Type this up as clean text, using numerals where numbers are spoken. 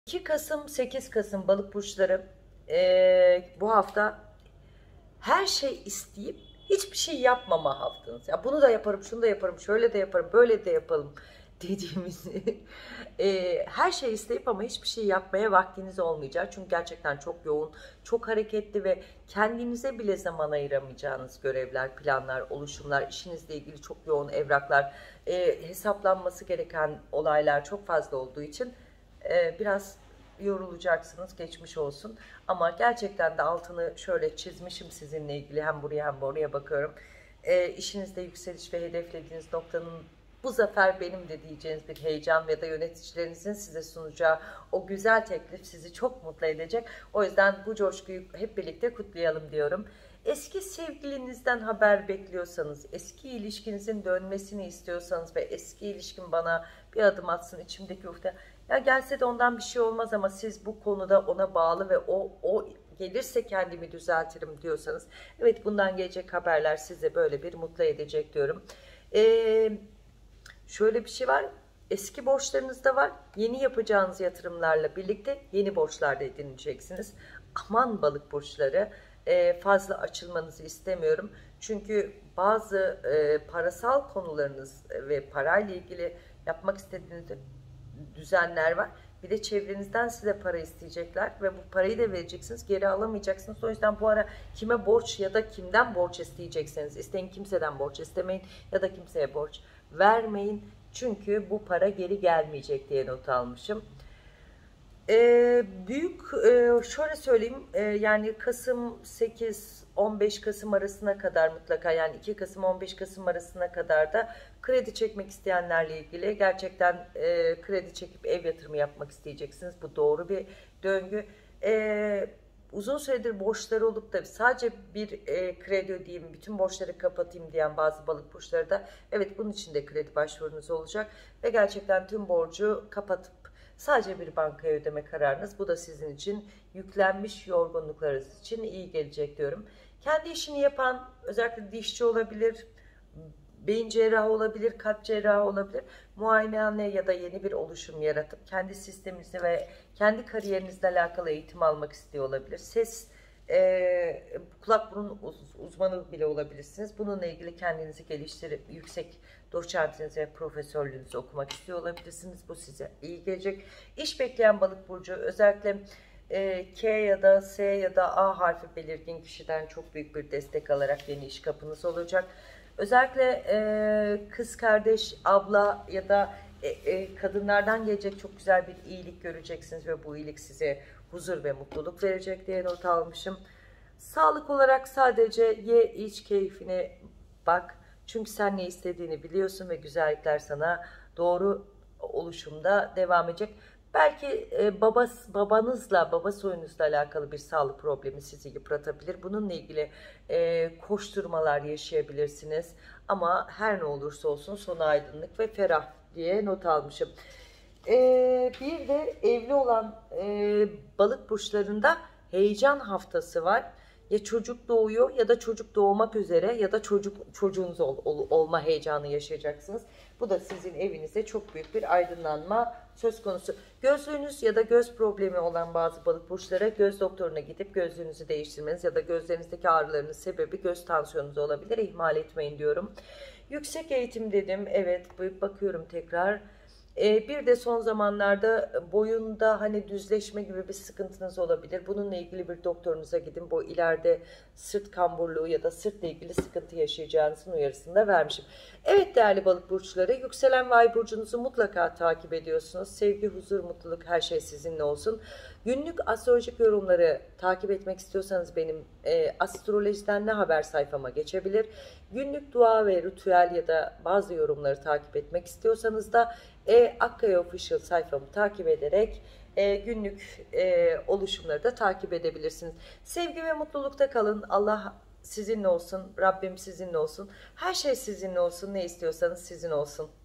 2 Kasım 8 Kasım balık burçları bu hafta her şey isteyip hiçbir şey yapmama haftanız. Ya bunu da yaparım, şunu da yaparım, şöyle de yaparım, böyle de yapalım dediğimiz her şey isteyip ama hiçbir şey yapmaya vaktiniz olmayacak. Çünkü gerçekten çok yoğun, çok hareketli ve kendinize bile zaman ayıramayacağınız görevler, planlar, oluşumlar, işinizle ilgili çok yoğun evraklar, hesaplanması gereken olaylar çok fazla olduğu için biraz yorulacaksınız, geçmiş olsun. Ama gerçekten de altını şöyle çizmişim sizinle ilgili, hem buraya hem buraya bakıyorum. İşinizde yükseliş ve hedeflediğiniz noktanın bu zafer benim de diyeceğiniz bir heyecan ya da yöneticilerinizin size sunacağı o güzel teklif sizi çok mutlu edecek. O yüzden bu coşkuyu hep birlikte kutlayalım diyorum. Eski sevgilinizden haber bekliyorsanız, eski ilişkinizin dönmesini istiyorsanız ve eski ilişkin bana bir adım atsın, içimdeki ufta ya gelse de ondan bir şey olmaz ama siz bu konuda ona bağlı ve o gelirse kendimi düzeltirim diyorsanız, evet, bundan gelecek haberler size böyle bir mutlu edecek diyorum. Şöyle bir şey var, eski borçlarınız da var, yeni yapacağınız yatırımlarla birlikte yeni borçlar da edineceksiniz. Aman balık burçları, fazla açılmanızı istemiyorum. Çünkü bazı parasal konularınız ve parayla ilgili yapmak istediğiniz düzenler var. Bir de çevrenizden size para isteyecekler ve bu parayı da vereceksiniz, geri alamayacaksınız. O yüzden bu ara kime borç ya da kimden borç isteyecekseniz isteyin, kimseden borç istemeyin ya da kimseye borç vermeyin. Çünkü bu para geri gelmeyecek diye not almışım. Şöyle söyleyeyim, yani Kasım 8-15 Kasım arasına kadar mutlaka, yani 2 Kasım 15 Kasım arasına kadar da kredi çekmek isteyenlerle ilgili gerçekten kredi çekip ev yatırımı yapmak isteyeceksiniz. Bu doğru bir döngü. Uzun süredir borçları olup da sadece bir kredi ödeyeyim, bütün borçları kapatayım diyen bazı balık burçları da evet, bunun için de kredi başvurunuz olacak ve gerçekten tüm borcu kapatıp sadece bir bankaya ödeme kararınız, bu da sizin için yüklenmiş yorgunluklarınız için iyi gelecek diyorum. Kendi işini yapan, özellikle dişçi olabilir, beyin cerrahı olabilir, kalp cerrahı olabilir, muayenehane ya da yeni bir oluşum yaratıp kendi sisteminizi ve kendi kariyerinizle alakalı eğitim almak istiyor olabilir. Kulak burun uzmanı bile olabilirsiniz. Bununla ilgili kendinizi geliştirip yüksek doçentinizi ve profesörlüğünüzü okumak istiyor olabilirsiniz. Bu size iyi gelecek. İş bekleyen balık burcu, özellikle K ya da S ya da A harfi belirgin kişiden çok büyük bir destek alarak yeni iş kapınız olacak. Özellikle kız kardeş, abla ya da kadınlardan gelecek çok güzel bir iyilik göreceksiniz ve bu iyilik size huzur ve mutluluk verecek diye not almışım. Sağlık olarak sadece ye, iç, keyfine bak. Çünkü sen ne istediğini biliyorsun ve güzellikler sana doğru oluşumda devam edecek. Belki babanızla, baba soyunuzla alakalı bir sağlık problemi sizi yıpratabilir. Bununla ilgili koşturmalar yaşayabilirsiniz. Ama her ne olursa olsun sonu aydınlık ve ferah diye not almışım. Bir de evli olan balık burçlarında heyecan haftası var. Ya çocuk doğuyor ya da çocuk doğmak üzere ya da çocuğunuz olma heyecanı yaşayacaksınız. Bu da sizin evinizde çok büyük bir aydınlanma söz konusu. Gözlüğünüz ya da göz problemi olan bazı balık burçlara göz doktoruna gidip gözlüğünüzü değiştirmeniz ya da gözlerinizdeki ağrılarının sebebi göz tansiyonunuz olabilir. İhmal etmeyin diyorum. Yüksek eğitim dedim. Evet, bakıyorum tekrar. Bir de son zamanlarda boyunda hani düzleşme gibi bir sıkıntınız olabilir. Bununla ilgili bir doktorunuza gidin. Bu ileride sırt kamburluğu ya da sırtla ilgili sıkıntı yaşayacağınızın uyarısını da vermişim. Evet değerli balık burçları, yükselen ve ay burcunuzu mutlaka takip ediyorsunuz. Sevgi, huzur, mutluluk, her şey sizinle olsun. Günlük astrolojik yorumları takip etmek istiyorsanız benim astrolojiden ne haber sayfama geçebilir. Günlük dua ve ritüel ya da bazı yorumları takip etmek istiyorsanız da Akkaya Official sayfamı takip ederek günlük oluşumları da takip edebilirsiniz. Sevgi ve mutlulukta kalın. Allah sizinle olsun. Rabbim sizinle olsun. Her şey sizinle olsun. Ne istiyorsanız sizin olsun.